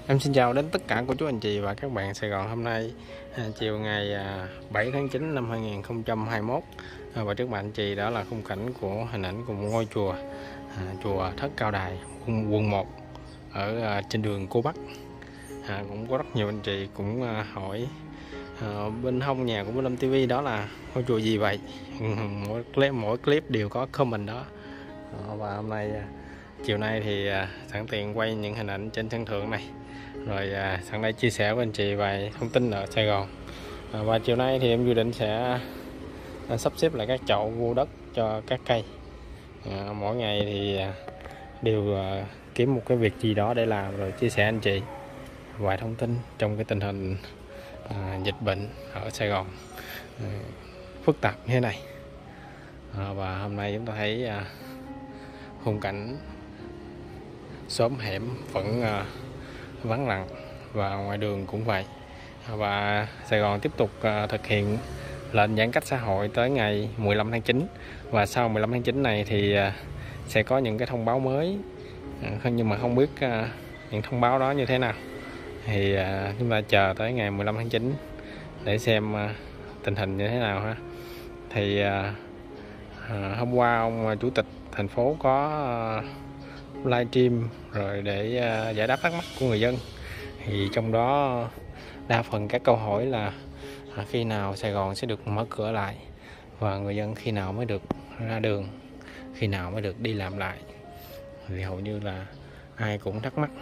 Em xin chào đến tất cả cô chú anh chị và các bạn Sài Gòn. Hôm nay chiều ngày 7 tháng 9 năm 2021, và trước mặt anh chị đó là khung cảnh của hình ảnh của một ngôi chùa, chùa Thất Cao Đài, quận 1 ở trên đường Cô Bắc. Cũng có rất nhiều anh chị cũng hỏi bên hông nhà của Minh Lâm TV đó là ngôi chùa gì vậy. Mỗi clip đều có comment đó. Và hôm nay chiều nay thì sẵn tiện quay những hình ảnh trên sân thượng này, rồi sẵn đây chia sẻ với anh chị vài thông tin ở Sài Gòn. Và chiều nay thì em dự định sẽ sắp xếp lại các chậu vô đất cho các cây. Mỗi ngày thì đều kiếm một cái việc gì đó để làm, rồi chia sẻ anh chị vài thông tin trong cái tình hình dịch bệnh ở Sài Gòn phức tạp như thế này. Và hôm nay chúng ta thấy khung cảnh xóm hẻm vẫn vắng lặng, và ngoài đường cũng vậy. Và Sài Gòn tiếp tục thực hiện lệnh giãn cách xã hội tới ngày 15 tháng 9. Và sau 15 tháng 9 này thì sẽ có những cái thông báo mới, nhưng mà không biết những thông báo đó như thế nào. Thì chúng ta chờ tới ngày 15 tháng 9 để xem tình hình như thế nào ha. Thì hôm qua ông chủ tịch thành phố có livestream rồi để giải đáp thắc mắc của người dân. Thì trong đó đa phần các câu hỏi là khi nào Sài Gòn sẽ được mở cửa lại, và người dân khi nào mới được ra đường, khi nào mới được đi làm lại. Thì hầu như là ai cũng thắc mắc.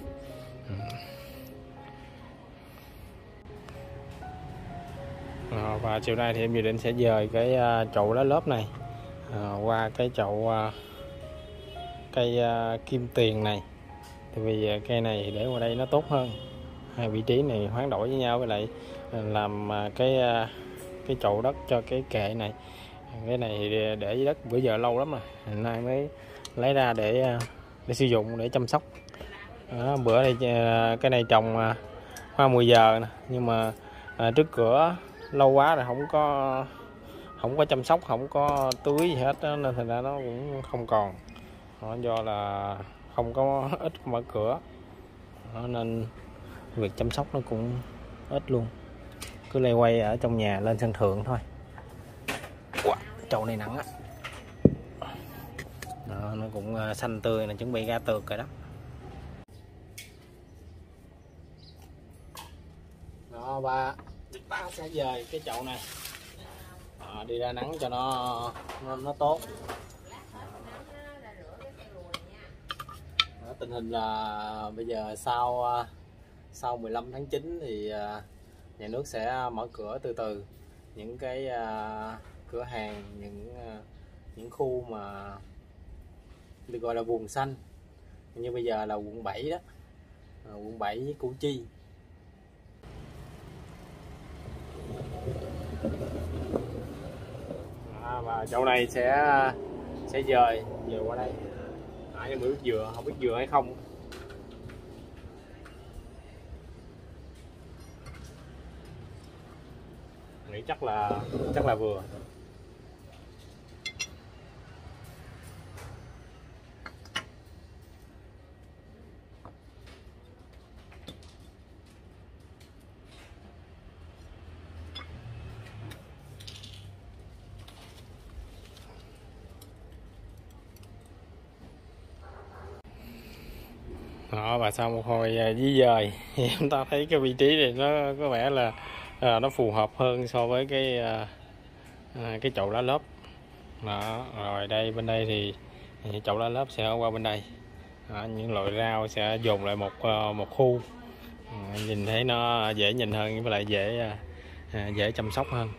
Và chiều nay thì em dự định sẽ dời cái chậu lá lốp này qua cái chậu cây kim tiền này. Tại vì cây này để qua đây nó tốt hơn. Hai vị trí này hoán đổi với nhau, với lại làm cái chậu đất cho cái kệ này. Cái này thì để dưới đất bữa giờ lâu lắm rồi, hôm nay mới lấy ra để sử dụng, để chăm sóc. Bữa đây cái này trồng hoa 10 giờ nè, nhưng mà trước cửa lâu quá rồi không có chăm sóc, không có tưới gì hết đó, nên thành ra nó cũng không còn. Do là không có ít mở cửa nên việc chăm sóc nó cũng ít luôn, cứ lay quay ở trong nhà lên sân thượng thôi. Chậu này nặng á, nó cũng xanh tươi, là chuẩn bị ra tược rồi đó. Và ta sẽ dời cái chậu này đi ra nắng cho nó tốt. Tình hình là bây giờ sau 15 tháng 9 thì nhà nước sẽ mở cửa từ từ những cái cửa hàng, những khu mà được gọi là vùng xanh, như bây giờ là quận 7 đó, quận 7 với Củ Chi. Và chỗ này sẽ dời qua đây. Nhưng mà biết dừa, không biết dừa hay không. Nghĩ chắc là vừa. Và sau một hồi di dời thì chúng ta thấy cái vị trí này nó có vẻ là nó phù hợp hơn so với cái chậu lá lốp đó. Rồi đây, bên đây thì chậu lá lốp sẽ qua bên đây. Những loại rau sẽ dồn lại một khu, nhìn thấy nó dễ nhìn hơn, với lại dễ chăm sóc hơn.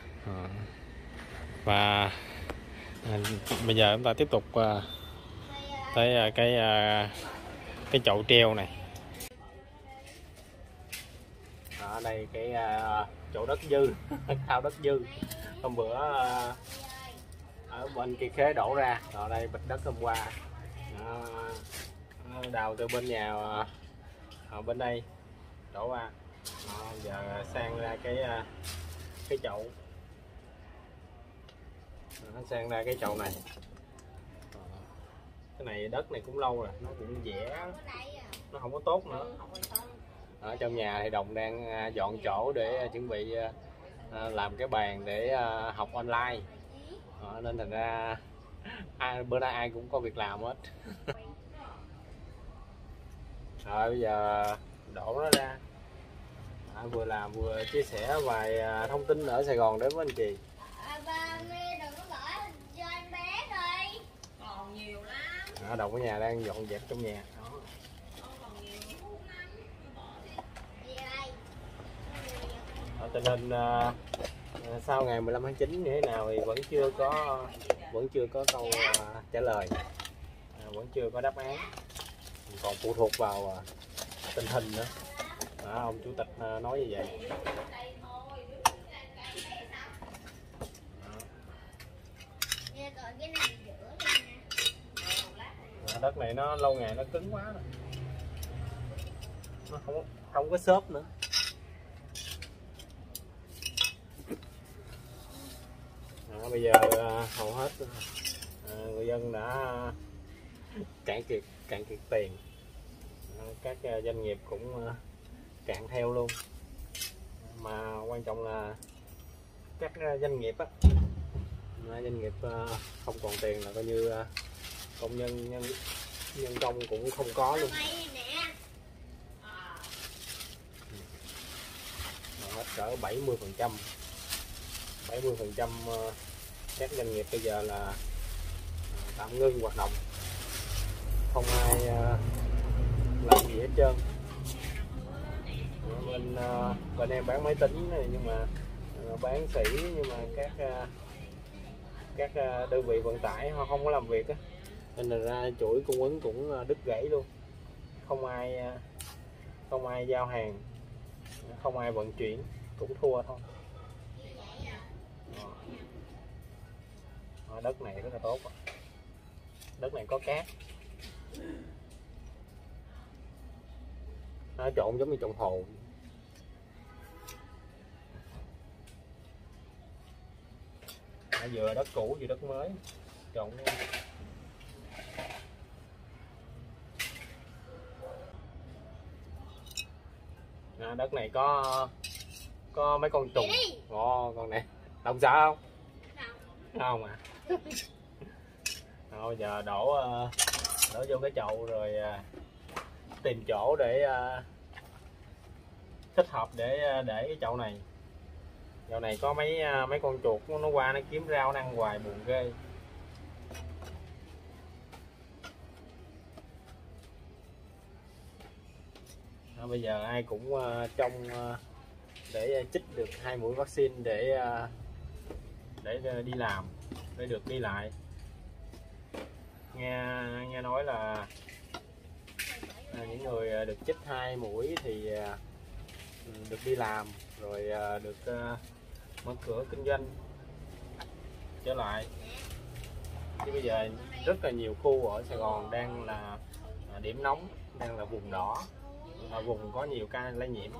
Và bây giờ chúng ta tiếp tục tới cái chậu treo này. Ở đây cái chỗ đất dư thao đất dư hôm bữa ở bên kia khế đổ ra, ở đây bịch đất hôm qua đào từ bên nhà ở bên đây đổ ra. Giờ sang ra cái chậu, sang ra cái chậu này. Cái này đất này cũng lâu rồi, nó cũng dẻ, nó không có tốt nữa. Ở trong nhà thì Đồng đang dọn chỗ để chuẩn bị làm cái bàn để học online. Nên thành ra bữa nay ai cũng có việc làm hết. Rồi bây giờ đổ nó ra, vừa làm vừa chia sẻ vài thông tin ở Sài Gòn đến với anh chị. Ba đừng có bỏ cho anh bé đi. Còn nhiều lắm. Đồng ở nhà đang dọn dẹp trong nhà. Tình hình sau ngày 15 tháng 9 như thế nào thì vẫn chưa có câu trả lời, vẫn chưa có đáp án, còn phụ thuộc vào tình hình nữa. Ông chủ tịch nói như vậy. Đất này nó lâu ngày nó cứng quá rồi, nó không có xốp nữa. Bây giờ hầu hết người dân đã cạn kiệt tiền, các doanh nghiệp cũng cạn theo luôn. Mà quan trọng là các doanh nghiệp không còn tiền là coi như công nhân công cũng không có luôn. Hết cỡ 70% các doanh nghiệp bây giờ là tạm ngưng hoạt động, không ai làm gì hết trơn. Bên em bán máy tính này, nhưng mà bán sỉ, nhưng mà các đơn vị vận tải họ không có làm việc á, nên là ra chuỗi cung ứng cũng đứt gãy luôn, không ai giao hàng, không ai vận chuyển, cũng thua thôi. Đất này rất là tốt, đất này có cát, nó trộn giống như trộn hồ. Vừa đất cũ vừa đất mới trộn luôn. Đất này có mấy con trùng. Con này Đồng sợ không? Không à. Bây giờ đổ vô cái chậu rồi tìm chỗ để thích hợp để cái chậu này. Dạo này có mấy con chuột nó qua nó kiếm rau nó ăn hoài, buồn ghê. Bây giờ ai cũng trông để chích được 2 mũi vaccine để đi làm, để được đi lại. Nghe nói là những người được chích 2 mũi thì được đi làm, rồi được mở cửa kinh doanh trở lại. Chứ bây giờ rất là nhiều khu ở Sài Gòn đang là điểm nóng, đang là vùng đỏ, là vùng có nhiều ca lây nhiễm,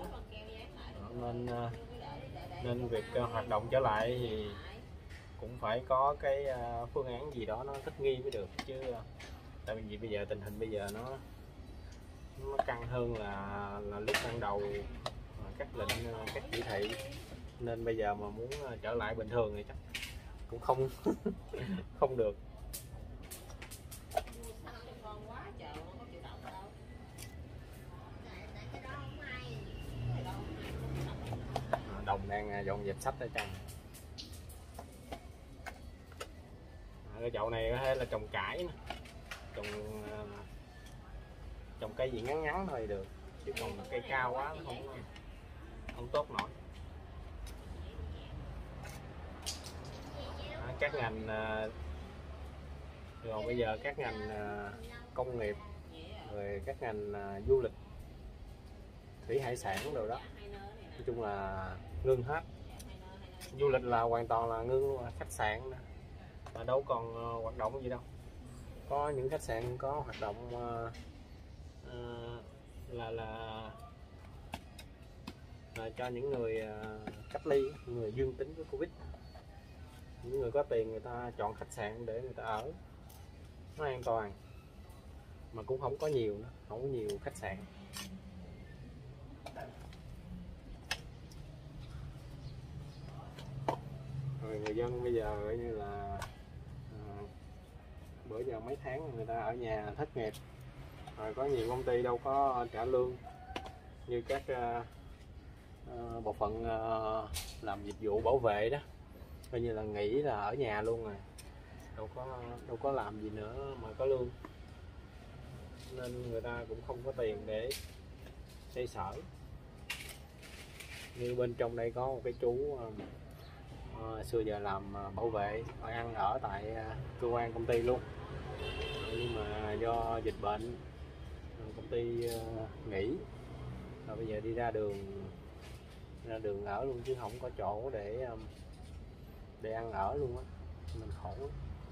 nên việc hoạt động trở lại thì cũng phải có cái phương án gì đó nó thích nghi mới được chứ. Tại vì bây giờ tình hình bây giờ nó căng hơn là lúc ban đầu các lệnh, các chỉ thị, nên bây giờ mà muốn trở lại bình thường thì chắc cũng không được. Đồng đang dọn dẹp sách ở trong. Cái chậu này có thể là trồng cải nè, trồng cây gì ngắn ngắn thôi được, chứ còn cây cao quá nó không tốt nổi. Các ngành rồi bây giờ các ngành công nghiệp, rồi các ngành du lịch, thủy hải sản rồi đó, nói chung là ngưng hết. Du lịch là hoàn toàn là ngưng luôn, khách sạn nữa mà đâu còn hoạt động gì đâu. Có những khách sạn có hoạt động là cho những người cách ly, người dương tính với Covid. Những người có tiền người ta chọn khách sạn để người ta ở, nó an toàn. mà cũng không có nhiều nữa, không có nhiều khách sạn. Rồi người dân bây giờ như là bữa giờ mấy tháng người ta ở nhà thất nghiệp, rồi có nhiều công ty đâu có trả lương như các bộ phận làm dịch vụ bảo vệ đó, coi như là nghỉ là ở nhà luôn rồi, đâu có làm gì nữa mà có lương, nên người ta cũng không có tiền để xây sở. Như bên trong đây có một cái chú xưa giờ làm bảo vệ, ăn ở tại cơ quan công ty luôn, nhưng mà do dịch bệnh công ty nghỉ, rồi bây giờ đi ra đường ở luôn, chứ không có chỗ để ăn ở luôn á, mình khổ lắm.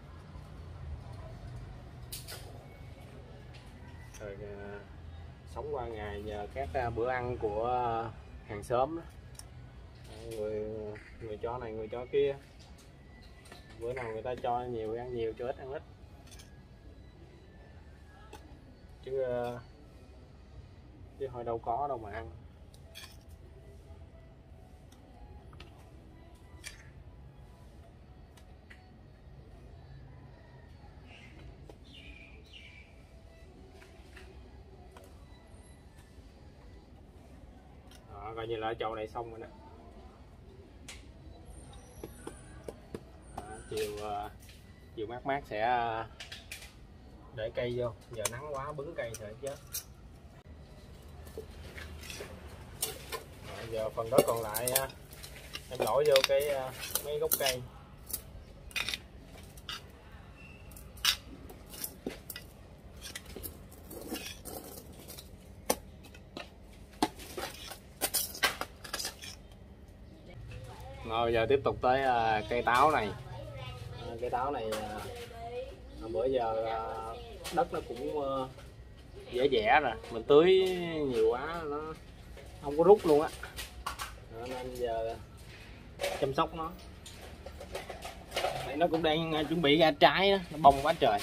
Rồi sống qua ngày nhờ các bữa ăn của hàng xóm đó. Người cho này người cho kia, bữa nào người ta cho nhiều ăn nhiều, cho ít ăn ít, chứ hồi đâu có đâu mà ăn. Đó, coi như là ở chỗ này xong rồi đó. Chiều mát mát sẽ để cây vô, giờ nắng quá bứng cây thì chết. Rồi giờ phần đất còn lại em đổ vô mấy gốc cây. Rồi giờ tiếp tục tới cây táo này. Cây táo này bữa giờ đất nó cũng dẻ dẻ rồi, mình tưới nhiều quá nó không có rút luôn á, nên giờ chăm sóc nó. Nó cũng đang chuẩn bị ra trái đó, nó bông quá trời.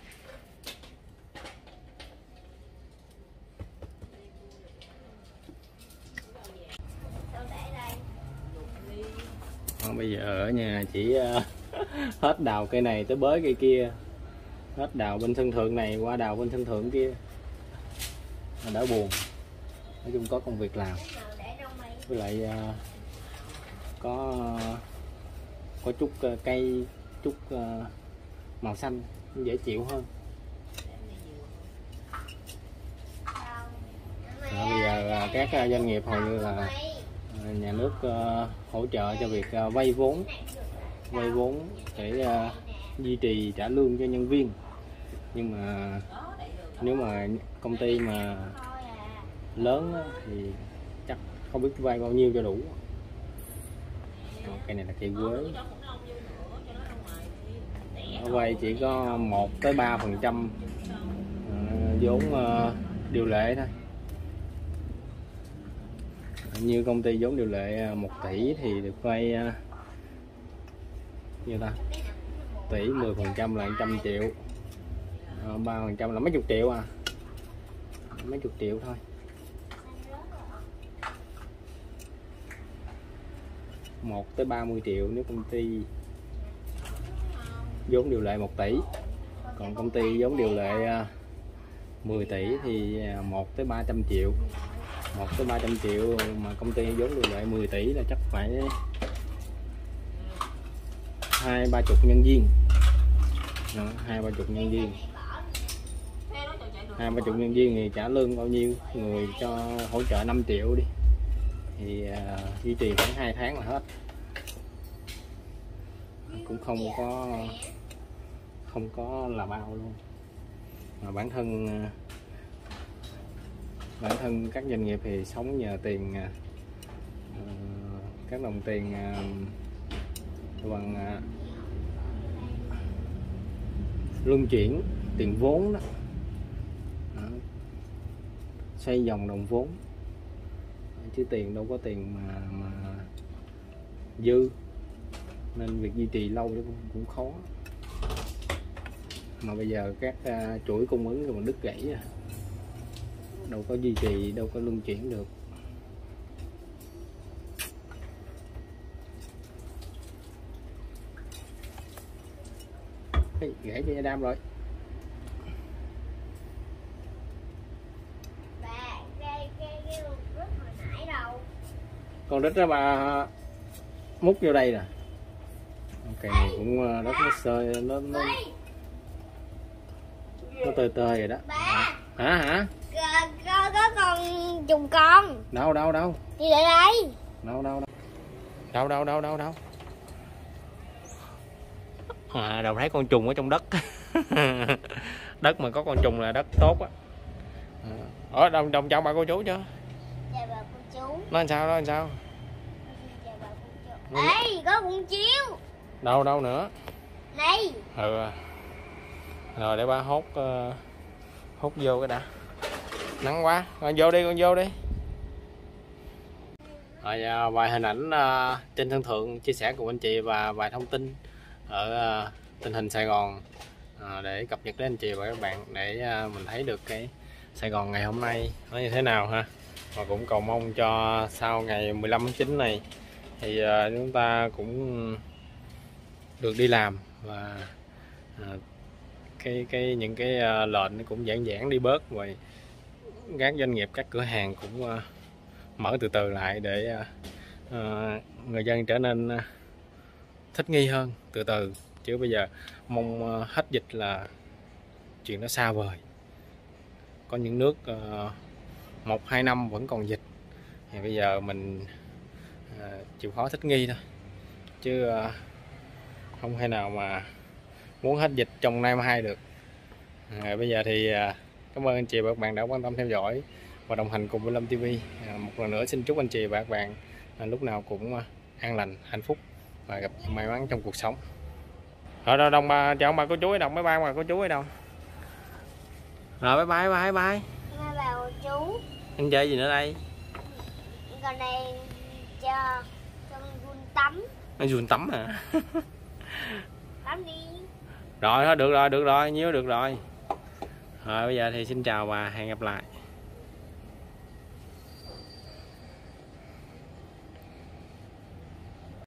Bây giờ ở nhà chỉ hết đào cây này tới bới cây kia, hết đào bên sân thượng này qua đào bên sân thượng kia, đỡ buồn. Nói chung có công việc làm, với lại có chút cây, chút màu xanh dễ chịu hơn. Bây giờ các doanh nghiệp hầu như là nhà nước hỗ trợ cho việc vay vốn để duy trì trả lương cho nhân viên, nhưng mà nếu mà công ty mà lớn thì chắc không biết vay bao nhiêu cho đủ. Cây này là cây quế, vay chỉ có 1-3% vốn điều lệ thôi. Như công ty vốn điều lệ 1 tỷ thì được vay nhiêu ta, tỷ 10% là 100 triệu, 3% là mấy chục triệu à, mấy chục triệu thôi. Một tới 30 triệu nếu công ty vốn điều lệ 1 tỷ, còn công ty vốn điều lệ 10 tỷ thì 1-300 triệu. 1-300 triệu mà công ty vốn điều lệ 10 tỷ là chắc phải 20-30 nhân viên. 20-30 nhân viên. 20-30 nhân viên thì trả lương bao nhiêu, người cho hỗ trợ 5 triệu đi thì duy trì khoảng 2 tháng là hết, cũng không có là bao luôn. Mà bản thân các doanh nghiệp thì sống nhờ tiền, các đồng tiền bằng luân chuyển tiền vốn đó. Xây dòng đồng vốn, chứ tiền đâu có tiền mà dư, nên việc duy trì lâu cũng khó. mà bây giờ các chuỗi cung ứng còn đứt gãy, đâu có duy trì, đâu có luân chuyển được. Gãy cho đam rồi. Bà, cái rít hồi nãy đâu? Con rít đó bà múc vô đây nè. Cây này cũng rất nó sơi, nó tơi tơi rồi đó. Bà, Hả? có con trùng con. Đâu Đi lại đây. Đâu. Đâu thấy con trùng ở trong đất. Đất mà có con trùng là đất tốt á. Ở đồng chào bà cô chú chưa? Chào bà cô chú. Nó làm sao? Chào bà cô chú. Ê, có con chiếu. Đâu nữa? Đây. Rồi để ba hốt vô cái đã. Nắng quá, con vô đi. Rồi vài hình ảnh trên sân thượng chia sẻ cùng anh chị và vài thông tin ở tình hình Sài Gòn để cập nhật đến anh chị và các bạn, để mình thấy được cái Sài Gòn ngày hôm nay nó như thế nào ha. Và cũng cầu mong cho sau ngày 15 tháng 9 này thì chúng ta cũng được đi làm và những cái lệnh cũng giãn đi bớt, rồi các doanh nghiệp, các cửa hàng cũng mở từ từ lại để người dân trở nên thích nghi hơn từ từ. Chứ bây giờ mong hết dịch là chuyện nó xa vời. Có những nước 1-2 năm vẫn còn dịch, thì bây giờ mình chịu khó thích nghi thôi, chứ không thể nào mà muốn hết dịch trong nay mai được. Bây giờ thì cảm ơn anh chị và các bạn đã quan tâm theo dõi và đồng hành cùng với Lâm TV. Một lần nữa xin chúc anh chị và các bạn lúc nào cũng an lành, hạnh phúc và gặp may mắn trong cuộc sống. Rồi Đồng bà chào ông bà cô chú ở Đồng, bye bye bà cô chú ở Đồng. Rồi bye bye. Bye bà cô chú. Anh chơi gì nữa đây? Còn này cho con vun tắm. Nó vun tắm à? Tắm đi. Rồi thôi được rồi, nhiêu được rồi. Rồi bây giờ thì xin chào và hẹn gặp lại.